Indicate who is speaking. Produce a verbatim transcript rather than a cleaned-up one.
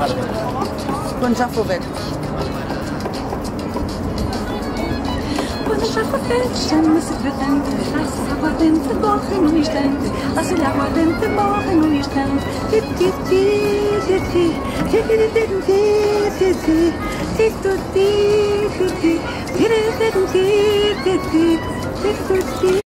Speaker 1: Quando já for velho.
Speaker 2: Quando já for velho, chama-se tratante. Passa água dentro, morre num instante. Passa-lhe água dentro, morre num instante. Ti, ti, ti, ti, ti. Ti, ti, ti, ti, ti, ti. Ti, tu, ti, ti, ti. Ti, ti, ti, ti, ti, ti. Ti, tu, ti.